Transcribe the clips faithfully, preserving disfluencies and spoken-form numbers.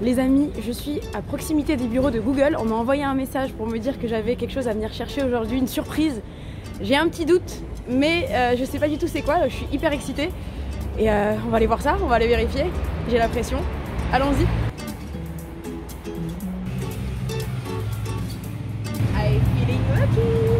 Les amis, je suis à proximité des bureaux de Google. On m'a envoyé un message pour me dire que j'avais quelque chose à venir chercher aujourd'hui, une surprise. J'ai un petit doute, mais euh, je sais pas du tout c'est quoi. Je suis hyper excitée. Et euh, on va aller voir ça, on va aller vérifier. J'ai la pression. Allons-y. I'm feeling lucky.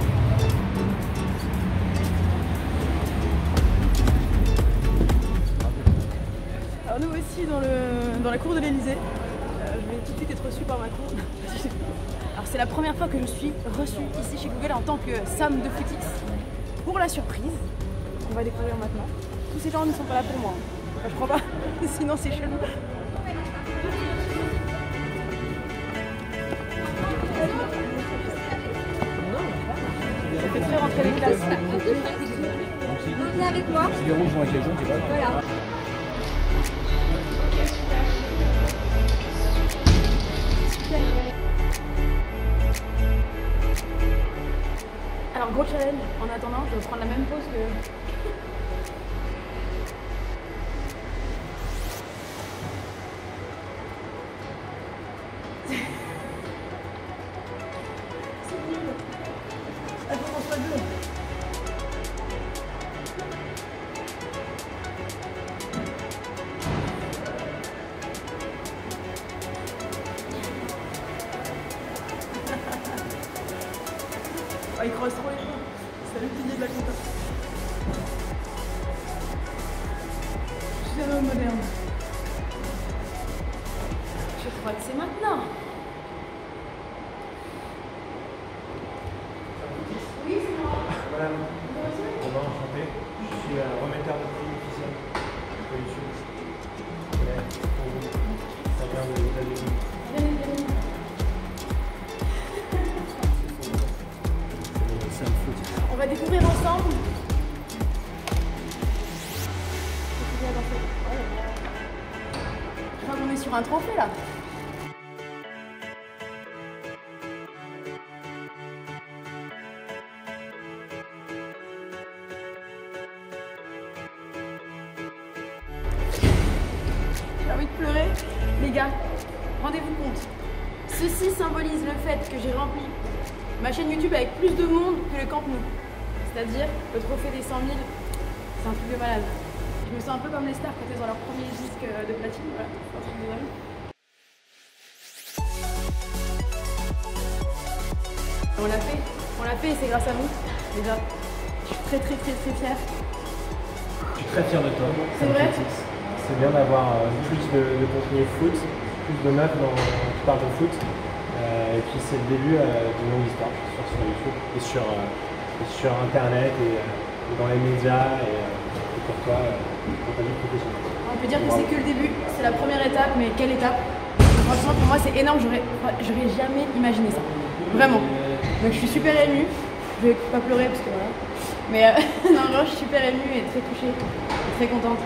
Alors nous aussi dans, le, dans la cour de l'Elysée. Euh, je vais tout de suite être reçue par Macron. Alors c'est la première fois que je suis reçue ici chez Google en tant que Sam de Footix pour la surprise qu'on va découvrir maintenant. Tous ces gens ne sont pas là pour moi. Enfin, je crois pas, sinon c'est chelou. Ça fait très rentrer les classes. Vous venez avec moi. Les rouges vont avec les jaunes, c'est pas grave. Voilà. Alors gros challenge, en attendant, je vais prendre la même pose que... C'est nul. Attends, on soit deux. Oh, il creuse trop les points. C'est le pilier de la compta. Je suis un homme moderne. Je crois que c'est maintenant. Oui, c'est moi. Madame, Romain, enchanté. Je suis euh, remetteur de prix officiel de YouTube. Ouais, pour vous. Ça vient de l'États-Unis. On va découvrir ensemble. Je crois qu'on est sur un trophée là. J'ai envie de pleurer. Les gars, rendez-vous compte. Ceci symbolise le fait que j'ai rempli ma chaîne YouTube avec plus de monde que le Camp Nou. C'est-à-dire le trophée des cent mille, c'est un truc de malade. Je me sens un peu comme les stars quand elles ont leur premier disque de platine. Voilà, c'est un truc de dingue. On l'a fait, on l'a fait et c'est grâce à vous, déjà. Je suis très très très très fière. Je suis très fier de toi. C'est vrai. C'est bien d'avoir euh, plus de, de contenu foot, plus de meufs dans, qui parlent de foot. Euh, et puis c'est le début euh, d'une longue histoire sur, sur YouTube et sur, euh, et sur internet et, euh, et dans les médias et, euh, et pour toi, euh, pour ta vie professionnelle. On peut dire que c'est que le début, c'est la première étape, mais quelle étape? Franchement pour moi c'est énorme, j'aurais j'aurais jamais imaginé ça. Vraiment. Donc je suis super émue. Je vais pas pleurer parce que voilà. Mais euh, non, vraiment, je suis super émue et très touchée, et très contente.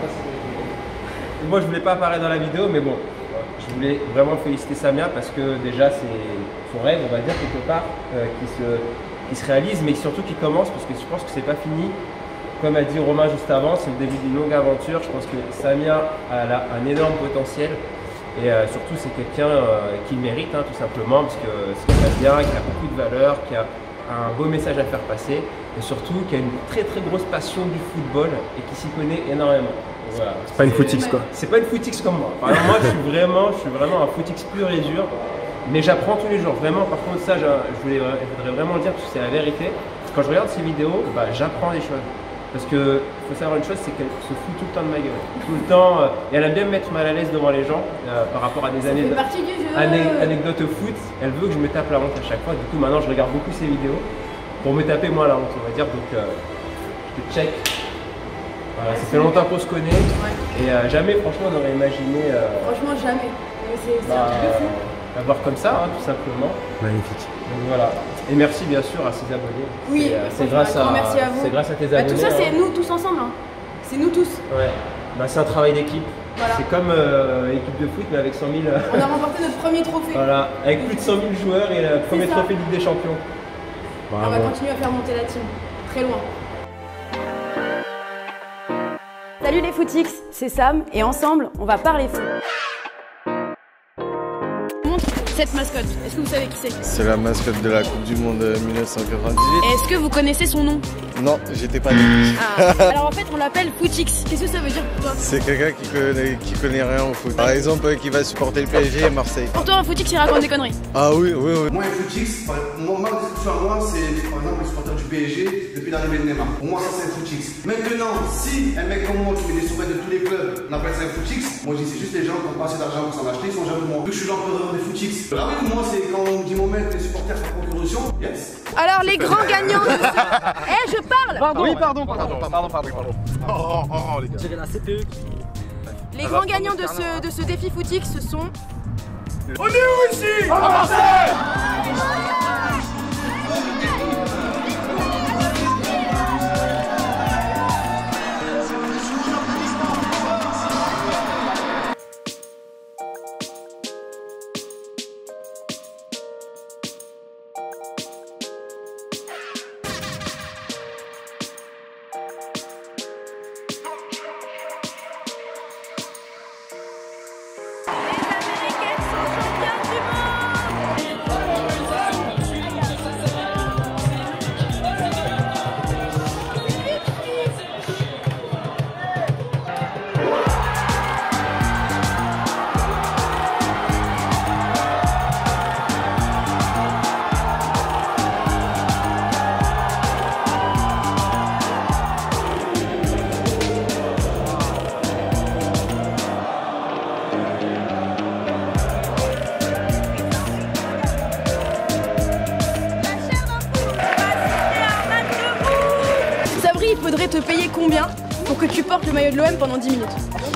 Moi je voulais pas apparaître dans la vidéo, mais bon, je voulais vraiment féliciter Samia parce que déjà c'est son rêve, on va dire quelque part, euh, qui, se, qui se réalise, mais surtout qui commence parce que je pense que c'est pas fini. Comme a dit Romain juste avant, c'est le début d'une longue aventure. Je pense que Samia a là un énorme potentiel et euh, surtout c'est quelqu'un euh, qui le mérite hein, tout simplement parce que c'est quelqu'un bien, qui a beaucoup de valeur, qui a un beau message à faire passer et surtout qui a une très très grosse passion du football et qui s'y connaît énormément. Voilà. C'est pas une footix quoi. C'est pas une footix comme moi. Par exemple, moi je suis vraiment, je suis vraiment un footix pur et dur, mais j'apprends tous les jours. Vraiment, par contre ça, je, je, voulais, je voudrais vraiment le dire parce que c'est la vérité. Quand je regarde ces vidéos, bah, j'apprends des choses. Parce que faut savoir une chose, c'est qu'elle se fout tout le temps de ma gueule. Tout le temps, euh, et elle aime bien me mettre mal à l'aise devant les gens euh, par rapport à des années Ça fait partie du jeu. anecdotes foot. Elle veut que je me tape la honte à chaque fois. Du coup, maintenant, je regarde beaucoup ces vidéos pour me taper moi la honte, on va dire. Donc, euh, je te check. Voilà, ça fait longtemps qu'on se connaît. Ouais. Et euh, jamais, franchement, on aurait imaginé. Euh, franchement, jamais. C'est bah, un truc de fou. La voir comme ça, hein, tout simplement. Magnifique. Donc voilà. Et merci bien sûr à ses abonnés. Oui, c'est grâce à, merci à vous. C'est grâce à tes bah, abonnés. Tout ça, c'est hein. nous tous ensemble. Hein. C'est nous tous. Ouais. Bah, c'est un travail d'équipe. Voilà. C'est comme euh, équipe de foot, mais avec cent mille. Euh... On a remporté notre premier trophée. Voilà, avec plus de cent mille joueurs et le premier ça. trophée de Ligue des Champions. Bravo. On va continuer à faire monter la team. Très loin. Salut les Footix, c'est Sam et ensemble, on va parler foot. cette mascotte, est-ce que vous savez qui c'est? C'est la mascotte de la Coupe du Monde mille neuf cent quatre-vingt-dix-huit. Est-ce que vous connaissez son nom? Non, j'étais pas né. Ah. Alors en fait, on l'appelle Footix. Qu'est-ce que ça veut dire pour toi? C'est quelqu'un qui connaît, qui connaît rien au foot. Par exemple, euh, qui va supporter le P S G et Marseille. Pour toi, un Footix, il raconte des conneries. Ah oui, oui, oui. Moi, un Footix, moi, ma description à moi, c'est par exemple le supporter du P S G depuis l'arrivée de Neymar. Pour moi, ça c'est un Footix. Maintenant, si un mec comme moi qui met des souvenirs de tous les clubs, on appelle ça un Footix, moi je dis c'est juste les gens qui ont pas assez d'argent pour s'en acheter, ils sont jaloux de moi. Vu que je suis l'empereur des Footix. Ah oui, moi c'est quand on me dit mon mec, les supporters font procuration, yes. Alors les grands gagnants de ce... Eh, je parle. Pardon, oui, pardon, pardon, pardon, pardon, pardon. Oh, oh, oh, oh les gars. C'est la C P E qui... Les grands gagnants de ce, de ce défi Footix, ce sont... On est où ici? À Marseille. Il faudrait te payer combien pour que tu portes le maillot de l'O M pendant dix minutes?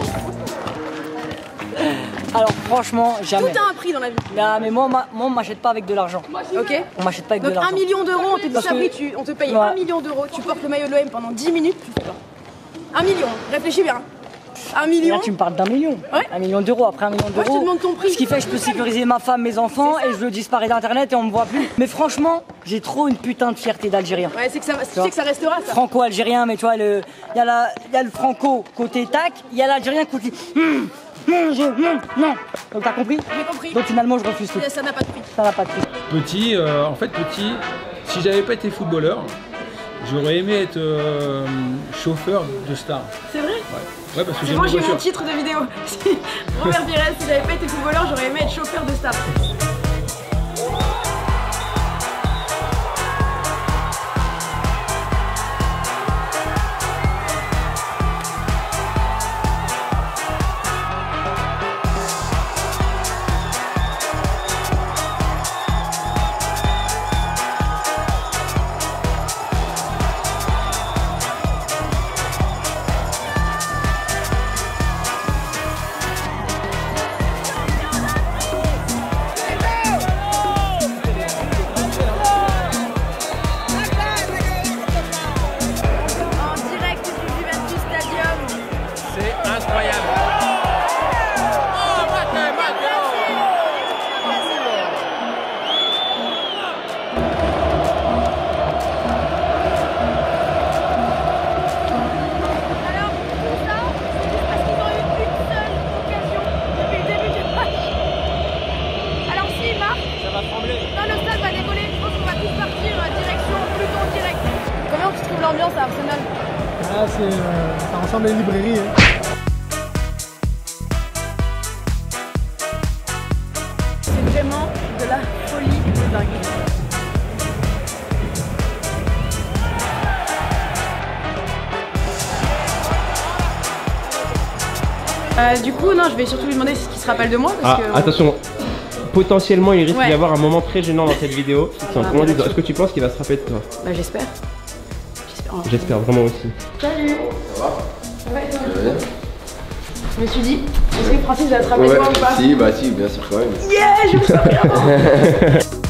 Alors franchement, jamais. Tout a un prix dans la vie. Mais, mais moi, moi, on m'achète pas avec de l'argent. Ok. On m'achète pas avec Donc de l'argent. un million d'euros, on te dit Parce Sabri, que- tu, on te paye Ouais. un million d'euros, tu portes le maillot de l'O M pendant dix minutes, tu fais pas. Un million, réfléchis bien. Un Et million. là, tu me parles d'un million. Ouais. Un million d'euros. Après un million Moi, je te d'euros. demande ton prix. Ce qui fait que je peux sécuriser ma femme, mes enfants, et je disparais d'internet et on me voit plus. Mais franchement, j'ai trop une putain de fierté d'Algérien. Ouais, c'est que ça, tu sais que ça restera ça. Franco-algérien, mais tu vois, le- il y, a la- il y a le franco côté tac, il y a l'algérien côté. Hum, hum, je- hum, non. Donc t'as compris? J'ai compris. Donc finalement, je refuse tout. Ça n'a pas de prix. Ça n'a pas de prix. Petit, euh, en fait petit, si j'avais pas été footballeur, j'aurais aimé être euh, chauffeur de star. C'est vrai? Ouais, ouais parce que C'est j'aime moi les j'ai mon voitures. titre de vidéo. Si Robert Pires, si j'avais pas été footballeur, j'aurais aimé être chauffeur de star. L'ambiance à Arsenal. Ah, c'est, euh, ça ressemble à une librairie. Hein. C'est vraiment de la folie de dingue. Euh, du coup, non, je vais surtout lui demander ce qu'il se rappelle de moi. Parce Ah, que, attention, potentiellement il risque Ouais. d'y avoir un moment très gênant dans cette vidéo. C'est un Ah, comment bah, dire, est-ce que tu penses qu'il va se rappeler de toi? Bah, j'espère. J'espère. J'espère vraiment aussi. Salut. Ça va? Ouais, toi. Je me suis dit, est-ce que Francis va se rappeler de moi ou pas? Si, bah si, bien sûr quand même. Yeah, je me sens bien.